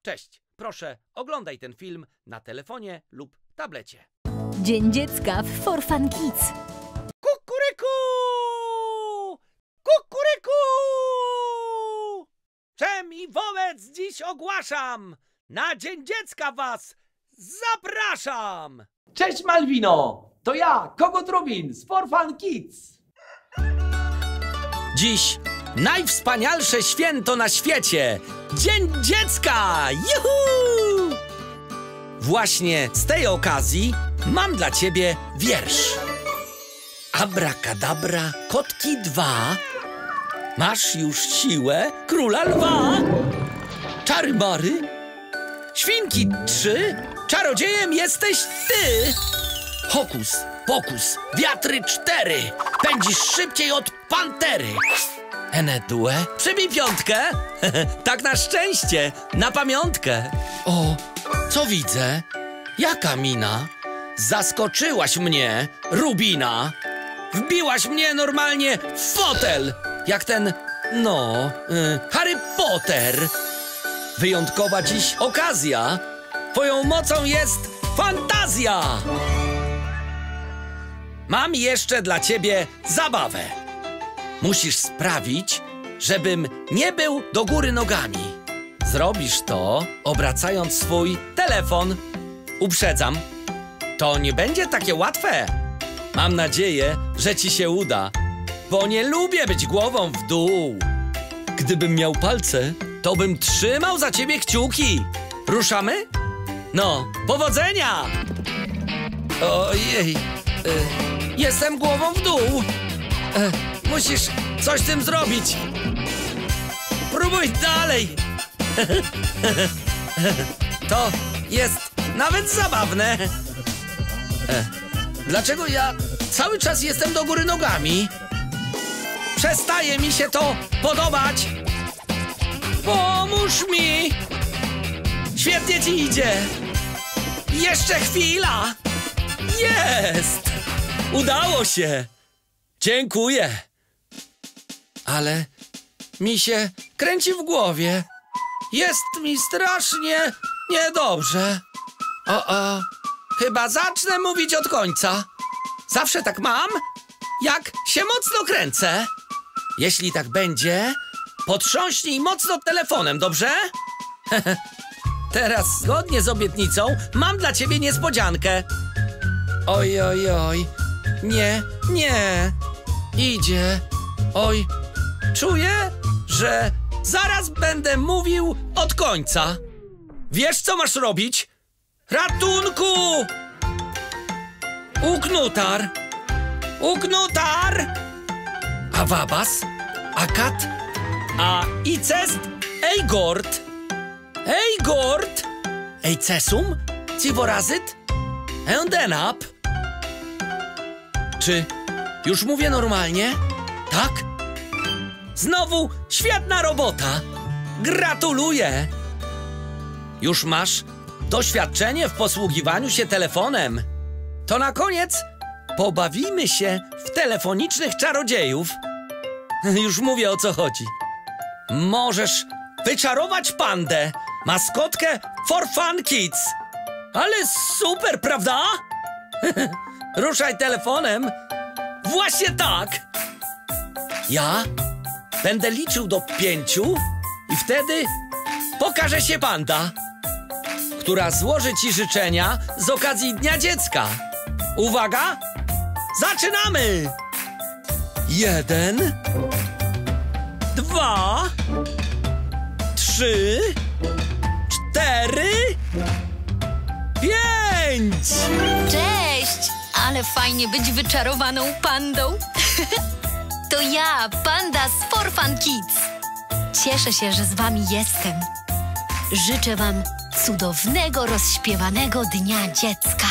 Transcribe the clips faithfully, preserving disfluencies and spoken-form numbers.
Cześć, proszę oglądaj ten film na telefonie lub tablecie. Dzień Dziecka w For Fun Kids. Kukuryku! Kukuryku! Czem i wobec dziś ogłaszam! Na Dzień Dziecka was zapraszam! Cześć Malwino! To ja, Kogut Rubin z For Fun Kids. Dziś najwspanialsze święto na świecie! Dzień Dziecka! Juhu! Właśnie z tej okazji mam dla ciebie wiersz. Abrakadabra, kotki dwa. Masz już siłę króla lwa. Czary mary, świnki trzy. Czarodziejem jesteś ty. Hokus, pokus, wiatry cztery. Pędzisz szybciej od pantery. Enedue, przybij piątkę. Tak na szczęście, na pamiątkę. O, co widzę? Jaka mina? Zaskoczyłaś mnie, Rubina. Wbiłaś mnie normalnie w fotel. Jak ten, no, y, Harry Potter. Wyjątkowa dziś okazja. Twoją mocą jest fantazja. Mam jeszcze dla ciebie zabawę. Musisz sprawić, żebym nie był do góry nogami. Zrobisz to, obracając swój telefon. Uprzedzam, to nie będzie takie łatwe. Mam nadzieję, że ci się uda, bo nie lubię być głową w dół. Gdybym miał palce, to bym trzymał za ciebie kciuki. Ruszamy? No, powodzenia! Ojej, y, jestem głową w dół. Y, musisz coś z tym zrobić. Próbuj dalej. To jest nawet zabawne. E, dlaczego ja cały czas jestem do góry nogami? Przestaje mi się to podobać. Pomóż mi. Świetnie ci idzie. Jeszcze chwila. Jest. Udało się. Dziękuję. Ale mi się kręci w głowie. Jest mi strasznie niedobrze. O, o, chyba zacznę mówić od końca. Zawsze tak mam, jak się mocno kręcę. Jeśli tak będzie, potrząśnij mocno telefonem, dobrze? Teraz, zgodnie z obietnicą, mam dla ciebie niespodziankę. Oj, oj, oj. Nie, nie. Idzie. Oj, czuję, że zaraz będę mówił od końca. Wiesz, co masz robić? Ratunku! Uknutar! Uknutar! A wabas? A kat? A icest? Eigord! Eigord! Eicesum? Civorazyt? Endenap? Czy już mówię normalnie? Tak? Znowu świetna robota! Gratuluję! Już masz doświadczenie w posługiwaniu się telefonem. To na koniec pobawimy się w telefonicznych czarodziejów. Już mówię, o co chodzi. Możesz wyczarować pandę, maskotkę For Fun Kids. Ale super, prawda? Ruszaj telefonem. Właśnie tak. Ja będę liczył do pięciu i wtedy pokaże się panda, która złoży ci życzenia z okazji Dnia Dziecka. Uwaga! Zaczynamy! Jeden, dwa, trzy, cztery, pięć! Cześć! Ale fajnie być wyczarowaną pandą. To ja, panda z For Fun Kids. Cieszę się, że z wami jestem. Życzę wam cudownego, rozśpiewanego Dnia Dziecka.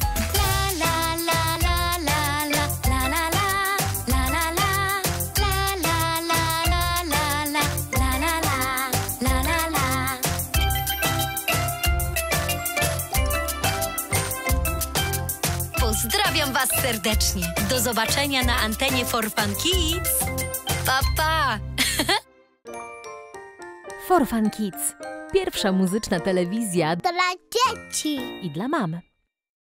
Pozdrawiam was serdecznie. Do zobaczenia na antenie For Fun Kids. Pa, pa! For Fun Kids. Pierwsza muzyczna telewizja Dla dzieci. i dla mam.